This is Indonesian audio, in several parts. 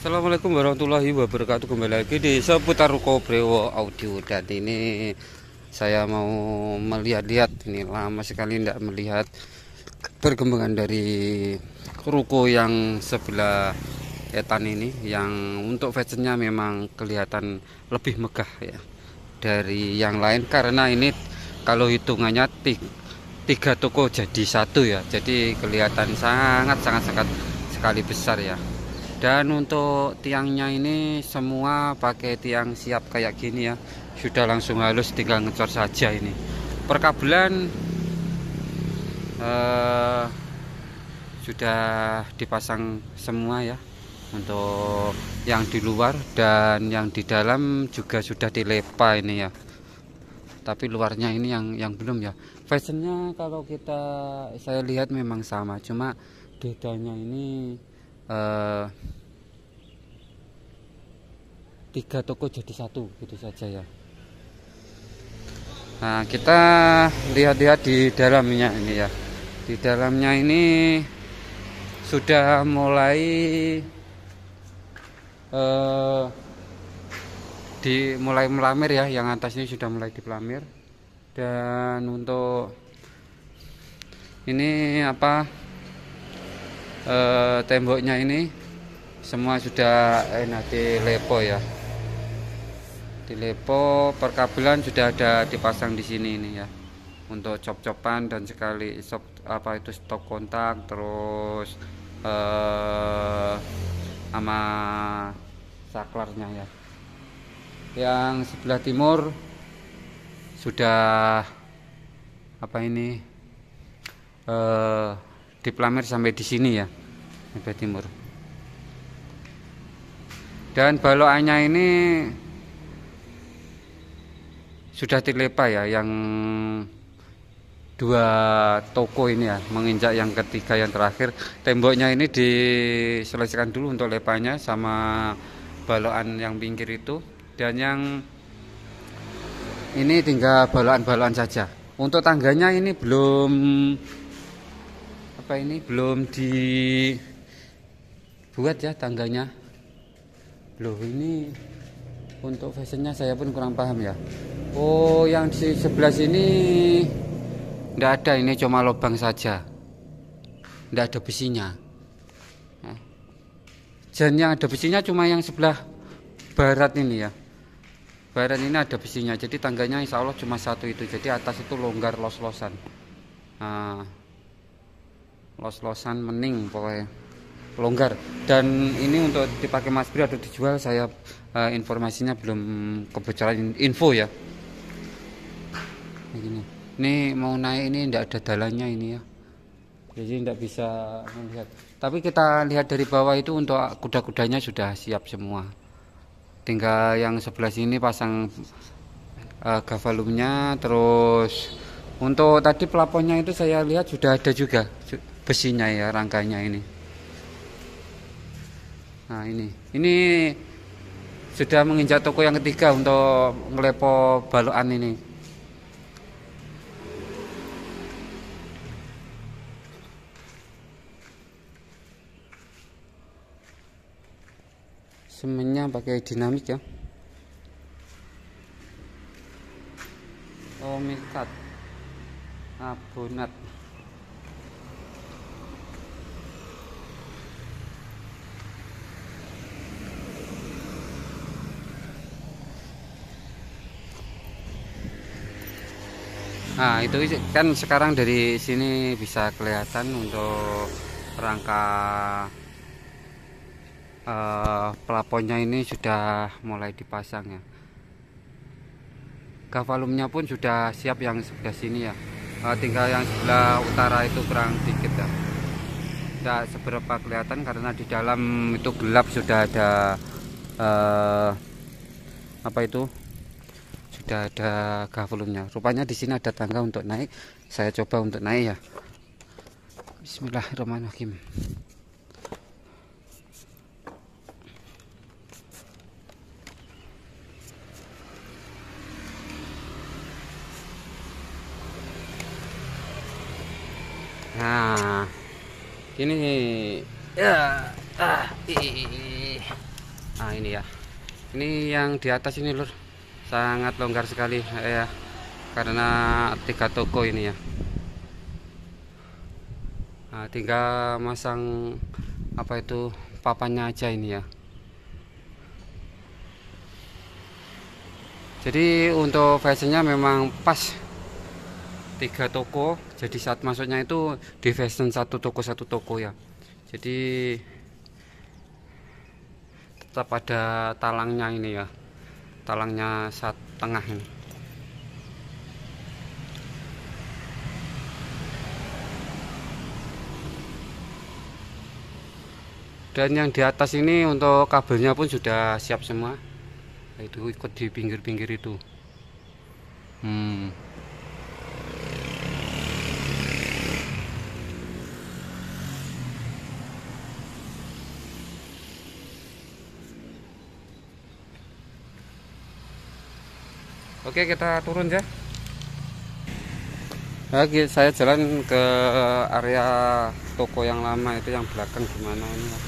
Assalamualaikum warahmatullahi wabarakatuh. Kembali lagi di seputar Ruko Brewo Audio. Dan ini saya mau melihat-lihat, ini lama sekali tidak melihat perkembangan dari ruko yang sebelah etan ini, yang untuk fashionnya memang kelihatan lebih megah ya dari yang lain, karena ini kalau hitungannya tiga toko jadi satu ya, jadi kelihatan sangat sekali besar ya. Dan untuk tiangnya ini semua pakai tiang siap kayak gini ya, sudah langsung halus, tinggal ngecor saja. Ini perkabelan sudah dipasang semua ya, untuk yang di luar dan yang di dalam juga sudah dilepa ini ya, tapi luarnya ini yang belum ya. Fashionnya kalau saya lihat memang sama, cuma bedanya ini tiga toko jadi satu gitu saja ya. Nah, kita lihat-lihat di dalamnya ini ya. Di dalamnya ini sudah mulai mulai melamir ya, yang atas ini sudah mulai dipelamir. Dan untuk ini temboknya ini semua sudah dilepo ya, dilepo. Perkabelan sudah ada dipasang di sini ini ya, untuk cop-copan dan sekali stop kontak, terus sama saklarnya ya. Yang sebelah timur sudah dipelamir sampai di sini ya, sebelah timur. Dan balokannya ini sudah dilepa ya, yang dua toko ini ya, menginjak yang ketiga yang terakhir. Temboknya ini diselesaikan dulu untuk lepanya sama balokan yang pinggir itu, dan yang ini tinggal balokan saja. Untuk tangganya ini belum dibuat ya tangganya. Loh, ini untuk fashionnya saya pun kurang paham ya. Oh, yang di sebelah sini enggak ada, ini cuma lubang saja, enggak ada besinya. Dan yang ada besinya cuma yang sebelah barat ini ya. Barat ini ada besinya, jadi tangganya insya Allah cuma satu itu. Jadi atas itu longgar, los-losan. Nah, los-losan mening pokoknya, longgar. Dan ini untuk dipakai Mas Bri atau dijual, saya informasinya belum kebocoran info ya. Ini mau naik ini tidak ada dalannya ini ya, jadi tidak bisa melihat. Tapi kita lihat dari bawah itu untuk kuda-kudanya sudah siap semua. Tinggal yang sebelah sini pasang gavalumnya. Terus untuk tadi pelaponnya itu saya lihat sudah ada juga besinya ya, rangkanya ini. Nah, ini sudah menginjak toko yang ketiga untuk ngelepo balokan ini. Semennya pakai dinamik ya. Omikat abonat. Nah, itu kan sekarang dari sini bisa kelihatan untuk rangka pelaponnya ini sudah mulai dipasang ya. Gavalumnya pun sudah siap yang sebelah sini ya. Tinggal yang sebelah utara itu kurang dikit ya, tidak seberapa kelihatan karena di dalam itu gelap. Sudah ada sudah ada gavalumnya. Rupanya di sini ada tangga untuk naik. Saya coba untuk naik ya. Bismillahirrahmanirrahim. Nah, ini ya. Nah ini ya, ini yang di atas ini lur, sangat longgar sekali ya, karena 3 toko ini ya. Nah, tinggal masang apa itu papannya aja ini ya. Jadi untuk fashionnya memang pas 3 toko, jadi saat masuknya itu di fashion satu toko ya. Jadi tetap ada talangnya ini ya, talangnya saat tengah ini. Dan yang di atas ini untuk kabelnya pun sudah siap semua. Itu ikut di pinggir-pinggir itu. Oke, kita turun ya. Lagi saya jalan ke area toko yang lama itu, yang belakang gimana ini ya.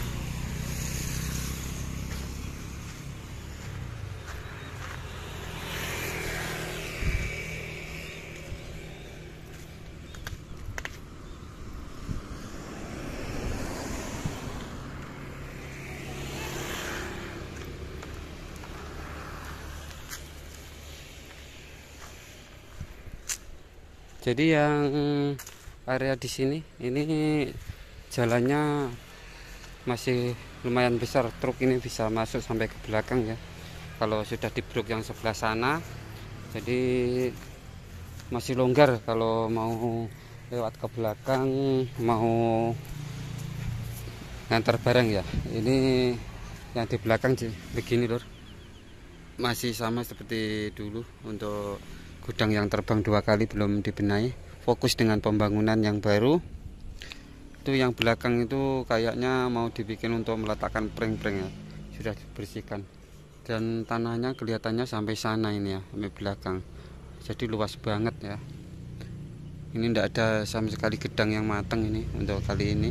Jadi yang area di sini ini jalannya masih lumayan besar, truk ini bisa masuk sampai ke belakang ya. Kalau sudah di blok yang sebelah sana, jadi masih longgar kalau mau lewat ke belakang, mau ngantar barang ya. Ini yang di belakang begini lur, masih sama seperti dulu. Untuk gudang yang terbang 2 kali belum dibenahi, fokus dengan pembangunan yang baru. Itu yang belakang itu kayaknya mau dibikin untuk meletakkan prank-prank ya, sudah dibersihkan. Dan tanahnya kelihatannya sampai sana ini ya, sampai belakang, jadi luas banget ya. Ini tidak ada sama sekali gedang yang matang ini untuk kali ini.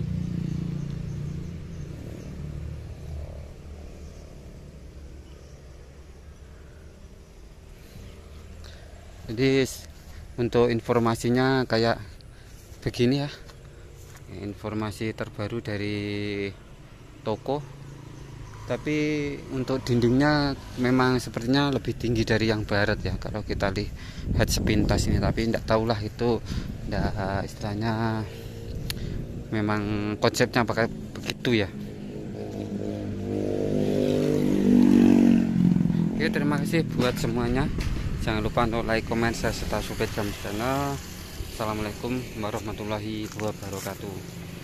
Jadi untuk informasinya kayak begini ya, informasi terbaru dari toko. Tapi untuk dindingnya memang sepertinya lebih tinggi dari yang barat ya, kalau kita lihat sepintas ini. Tapi tidak tahulah itu, tidak, istilahnya memang konsepnya pakai begitu ya. Oke, terima kasih buat semuanya. Jangan lupa untuk like, comment, share, serta subscribe channel. Assalamualaikum warahmatullahi wabarakatuh.